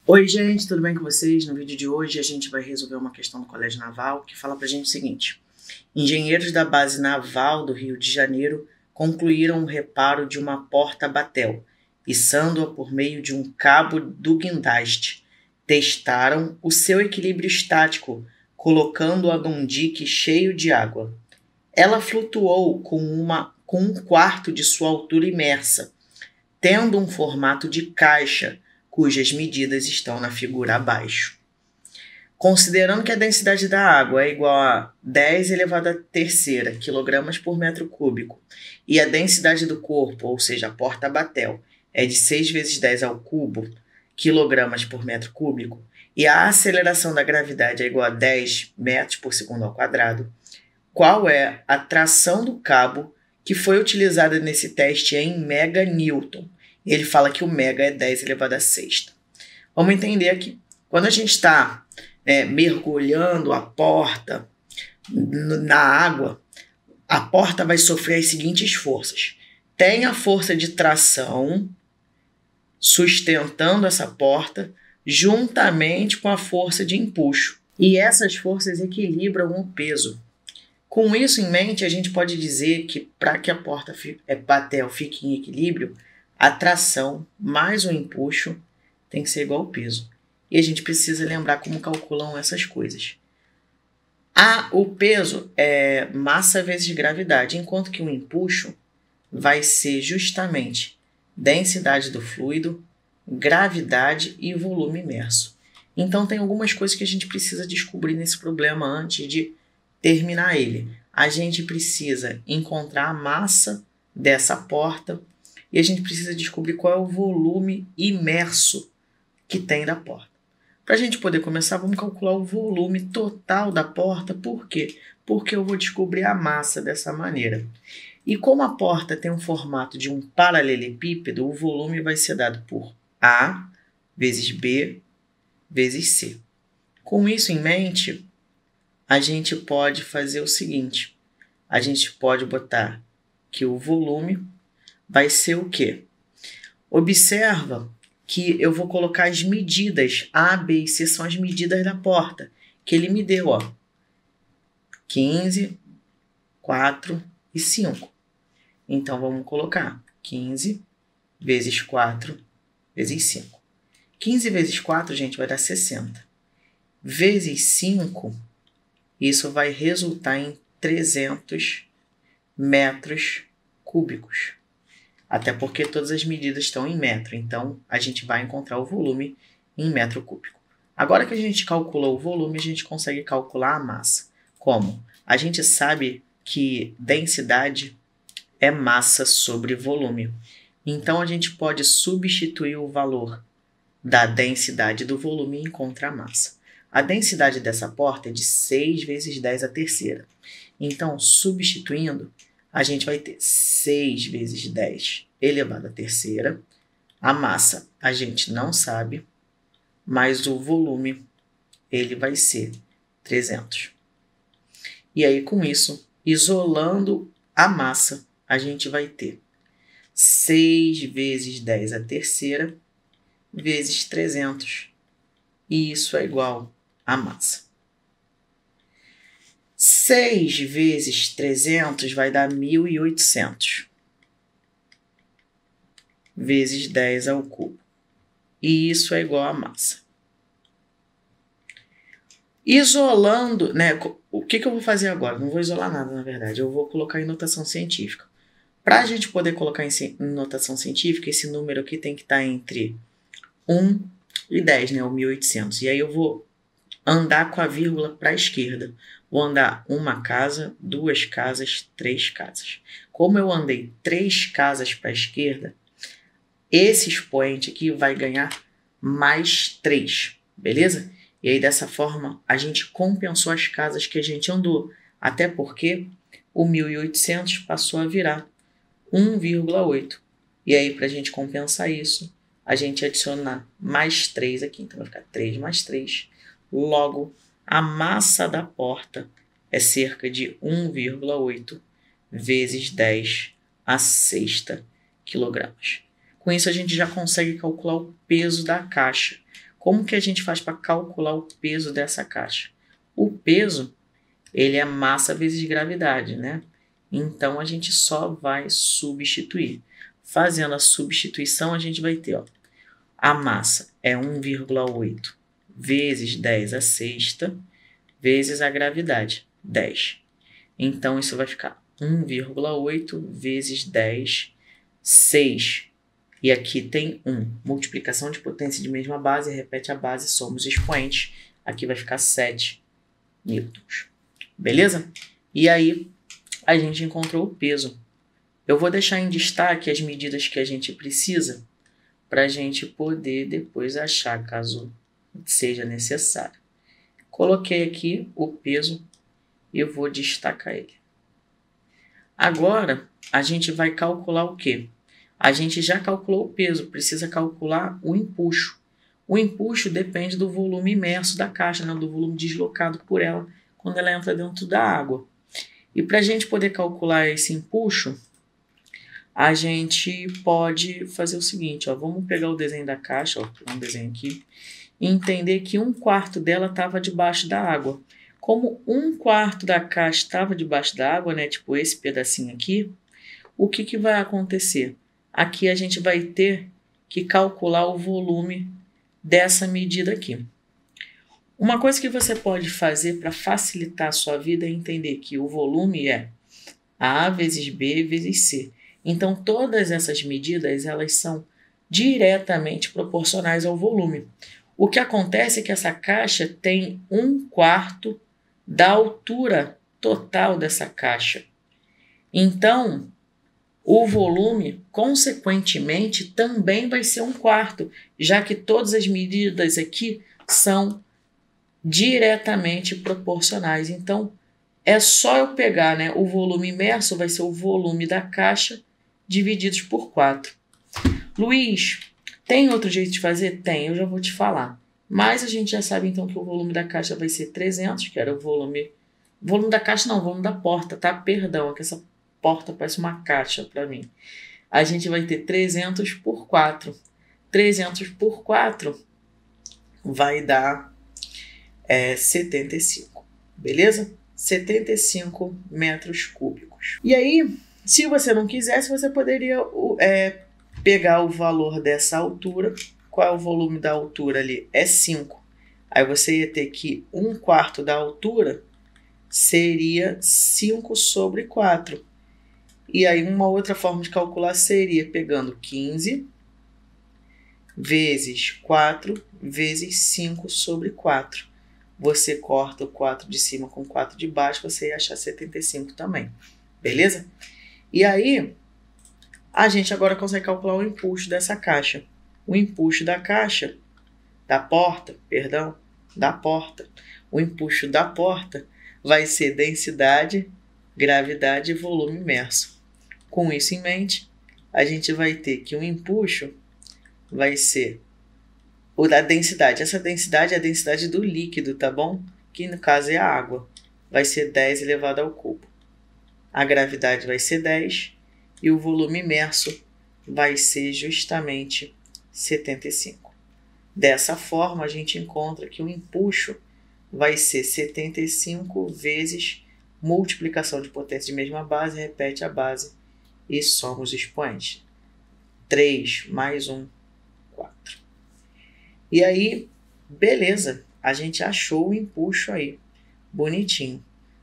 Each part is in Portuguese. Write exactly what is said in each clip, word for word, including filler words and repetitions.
Oi gente, tudo bem com vocês? No vídeo de hoje a gente vai resolver uma questão do Colégio Naval que fala pra gente o seguinte: engenheiros da base naval do Rio de Janeiro concluíram o reparo de uma porta-batel, içando-a por meio de um cabo do guindaste. Testaram o seu equilíbrio estático, colocando-a num dique cheio de água. Ela flutuou com, uma, com um quarto de sua altura imersa, tendo um formato de caixa, cujas medidas estão na figura abaixo. Considerando que a densidade da água é igual a dez elevado à terceira quilogramas por metro cúbico e a densidade do corpo, ou seja, a porta-batel, é de seis vezes dez ao cubo quilogramas por metro cúbico e a aceleração da gravidade é igual a dez metros por segundo ao quadrado, qual é a tração do cabo que foi utilizada nesse teste em meganewton? Ele fala que o mega é dez elevado à sexta. Vamos entender aqui. Quando a gente está é, mergulhando a porta na água, a porta vai sofrer as seguintes forças. Tem a força de tração sustentando essa porta, juntamente com a força de empuxo. E essas forças equilibram o peso. Com isso em mente, a gente pode dizer que para que a porta-batel fique em equilíbrio, a tração mais o empuxo tem que ser igual ao peso. E a gente precisa lembrar como calculam essas coisas. A, o peso é massa vezes gravidade, enquanto que o empuxo vai ser justamente densidade do fluido, gravidade e volume imerso. Então tem algumas coisas que a gente precisa descobrir nesse problema antes de terminar ele. A gente precisa encontrar a massa dessa porta e a gente precisa descobrir qual é o volume imerso que tem da porta. Para a gente poder começar, vamos calcular o volume total da porta. Por quê? Porque eu vou descobrir a massa dessa maneira. E como a porta tem um formato de um paralelepípedo, o volume vai ser dado por A vezes B vezes C. Com isso em mente, a gente pode fazer o seguinte. A gente pode botar que o volume vai ser o quê? Observa que eu vou colocar as medidas A, B e C, são as medidas da porta, que ele me deu, ó, quinze, quatro e cinco. Então, vamos colocar quinze vezes quatro vezes cinco. quinze vezes quatro, gente, vai dar sessenta. Vezes cinco, isso vai resultar em trezentos metros cúbicos. Até porque todas as medidas estão em metro, então a gente vai encontrar o volume em metro cúbico. Agora que a gente calculou o volume, a gente consegue calcular a massa. Como? A gente sabe que densidade é massa sobre volume. Então a gente pode substituir o valor da densidade do volume e encontrar a massa. A densidade dessa porta é de seis vezes dez à terceira. Então, substituindo, a gente vai ter seis vezes dez elevado à terceira. A massa a gente não sabe, mas o volume ele vai ser trezentos. E aí, com isso, isolando a massa, a gente vai ter seis vezes dez à terceira vezes trezentos. E isso é igual a massa. seis vezes trezentos vai dar mil e oitocentos. Vezes dez ao cubo. E isso é igual a massa. Isolando, né? O que, que eu vou fazer agora? Não vou isolar nada, na verdade. Eu vou colocar em notação científica. Para a gente poder colocar em notação científica, esse número aqui tem que estar entre um e dez, né? O mil e oitocentos. E aí eu vou andar com a vírgula para a esquerda. Vou andar uma casa, duas casas, três casas. Como eu andei três casas para a esquerda, esse expoente aqui vai ganhar mais três, beleza? E aí dessa forma a gente compensou as casas que a gente andou. Até porque o mil e oitocentos passou a virar um vírgula oito. E aí para a gente compensar isso, a gente adiciona mais três aqui. Então vai ficar três mais três. Logo, a massa da porta é cerca de um vírgula oito vezes dez à sexta quilogramas. Com isso, a gente já consegue calcular o peso da caixa. Como que a gente faz para calcular o peso dessa caixa? O peso, ele é massa vezes gravidade, né? Então, a gente só vai substituir. Fazendo a substituição, a gente vai ter, ó, a massa é um vírgula oito vezes dez a sexta, vezes a gravidade, dez. Então, isso vai ficar um vírgula oito vezes dez, seis. E aqui tem um. Multiplicação de potência de mesma base, repete a base, soma os expoentes. Aqui vai ficar sete newtons. Beleza? E aí, a gente encontrou o peso. Eu vou deixar em destaque as medidas que a gente precisa para a gente poder depois achar, caso seja necessário. Coloquei aqui o peso e eu vou destacar ele. Agora, a gente vai calcular o quê? A gente já calculou o peso, precisa calcular o empuxo. O empuxo depende do volume imerso da caixa, né? Do volume deslocado por ela quando ela entra dentro da água. E para a gente poder calcular esse empuxo, a gente pode fazer o seguinte, ó, vamos pegar o desenho da caixa, ó, um desenho aqui, e entender que um quarto dela estava debaixo da água. Como um quarto da caixa estava debaixo da água, né, tipo esse pedacinho aqui, o que, que vai acontecer? Aqui a gente vai ter que calcular o volume dessa medida aqui. Uma coisa que você pode fazer para facilitar a sua vida é entender que o volume é A vezes B vezes C. Então, todas essas medidas, elas são diretamente proporcionais ao volume. O que acontece é que essa caixa tem um quarto da altura total dessa caixa. Então, o volume, consequentemente, também vai ser um quarto, já que todas as medidas aqui são diretamente proporcionais. Então, é só eu pegar, né, o volume imerso, vai ser o volume da caixa, divididos por quatro. Luiz, tem outro jeito de fazer? Tem, eu já vou te falar. Mas a gente já sabe, então, que o volume da caixa vai ser trezentos, que era o volume... Volume da caixa não, volume da porta, tá? Perdão, é que essa porta parece uma caixa para mim. A gente vai ter trezentos por quatro. trezentos por quatro vai dar é, setenta e cinco, beleza? setenta e cinco metros cúbicos. E aí, se você não quisesse, você poderia é, pegar o valor dessa altura. Qual é o volume da altura ali? É cinco. Aí você ia ter que um quarto da altura seria cinco sobre quatro. E aí uma outra forma de calcular seria pegando quinze vezes quatro vezes cinco sobre quatro. Você corta o quatro de cima com o quatro de baixo, você ia achar setenta e cinco também. Beleza? E aí, a gente agora consegue calcular o empuxo dessa caixa. O empuxo da caixa, da porta, perdão, da porta. O empuxo da porta vai ser densidade, gravidade e volume imerso. Com isso em mente, a gente vai ter que o empuxo vai ser o da densidade. Essa densidade é a densidade do líquido, tá bom? Que no caso é a água. Vai ser dez elevado ao cubo. A gravidade vai ser dez e o volume imerso vai ser justamente setenta e cinco. Dessa forma, a gente encontra que o empuxo vai ser setenta e cinco vezes multiplicação de potência de mesma base, repete a base e soma os expoentes. três mais um, quatro. E aí, beleza, a gente achou o empuxo aí, bonitinho.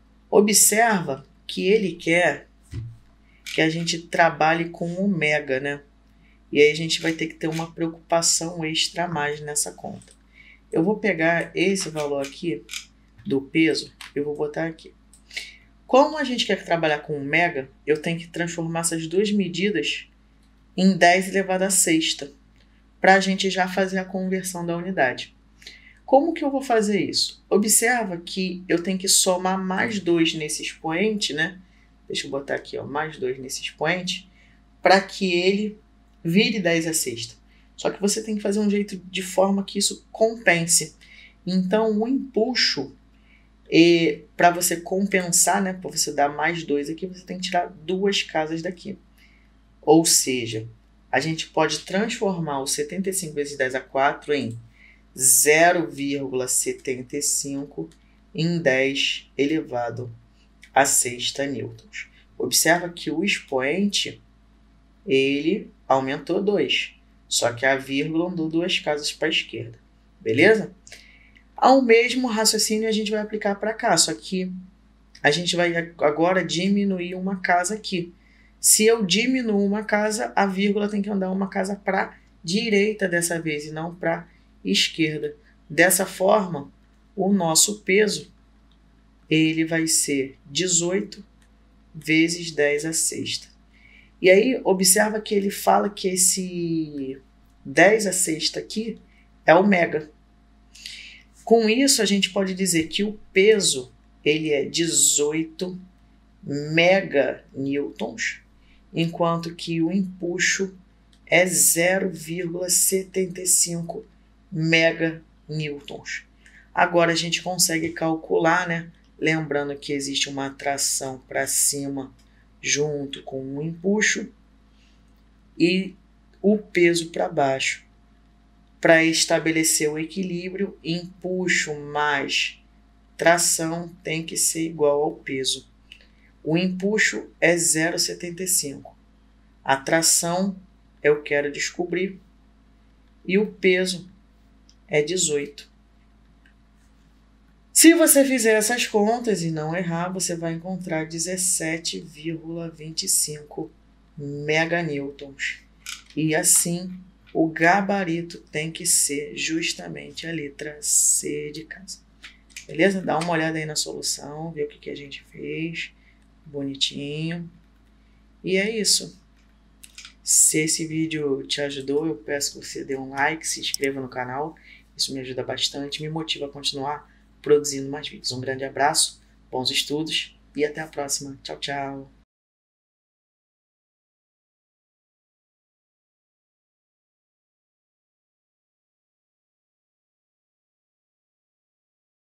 Observa que ele quer que a gente trabalhe com ômega, né? E aí a gente vai ter que ter uma preocupação extra a mais nessa conta. Eu vou pegar esse valor aqui do peso, eu vou botar aqui. Como a gente quer trabalhar com ômega, eu tenho que transformar essas duas medidas em dez elevado à sexta, para a gente já fazer a conversão da unidade. Como que eu vou fazer isso? Observa que eu tenho que somar mais dois nesse expoente, né? Deixa eu botar aqui, ó, mais dois nesse expoente, para que ele vire dez à sexta. Só que você tem que fazer um jeito de forma que isso compense. Então, o empuxo, para você compensar, né, para você dar mais dois aqui, você tem que tirar duas casas daqui. Ou seja, a gente pode transformar o setenta e cinco vezes dez a quatro em zero vírgula setenta e cinco em dez elevado a sexta newtons. Observa que o expoente, ele aumentou dois, só que a vírgula andou duas casas para a esquerda, beleza? Ao mesmo raciocínio a gente vai aplicar para cá, só que a gente vai agora diminuir uma casa aqui. Se eu diminuo uma casa, a vírgula tem que andar uma casa para a direita dessa vez e não para a esquerda. Dessa forma, o nosso peso ele vai ser dezoito vezes dez à sexta. E aí, observa que ele fala que esse dez à sexta aqui é o mega. Com isso, a gente pode dizer que o peso ele é dezoito meganewtons, enquanto que o empuxo é zero vírgula setenta e cinco meganewtons. Agora a gente consegue calcular, né? Lembrando que existe uma atração para cima junto com o empuxo e o peso para baixo. Para estabelecer o equilíbrio, empuxo mais tração tem que ser igual ao peso. O empuxo é zero vírgula setenta e cinco. A tração eu quero descobrir. E o peso é dezoito. Se você fizer essas contas e não errar, você vai encontrar dezessete vírgula vinte e cinco meganewtons. E assim, o gabarito tem que ser justamente a letra C de casa. Beleza? Dá uma olhada aí na solução, vê o que, que a gente fez. Bonitinho. E é isso. Se esse vídeo te ajudou, eu peço que você dê um like, se inscreva no canal. Isso me ajuda bastante, me motiva a continuar produzindo mais vídeos. Um grande abraço, bons estudos e até a próxima. Tchau, tchau.